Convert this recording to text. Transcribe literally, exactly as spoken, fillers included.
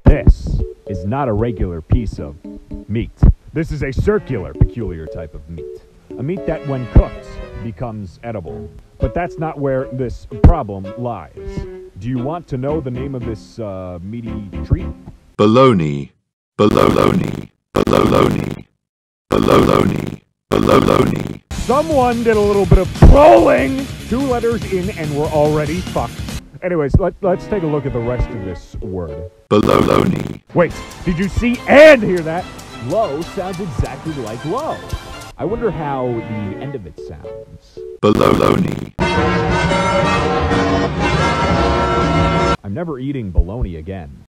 This is not a regular piece of meat. This is a circular, peculiar type of meat. A meat that, when cooked, becomes edible. But that's not where this problem lies. Do you want to know the name of this uh, meaty treat? Bologna, bologna, bologna, bologna, bologna. Someone did a little bit of trolling! Two letters in and we're already fucked. Anyways, let, let's take a look at the rest of this word. Bologna. Wait, did you see and hear that? Low sounds exactly like low. I wonder how the end of it sounds. Bologna. I'm never eating bologna again.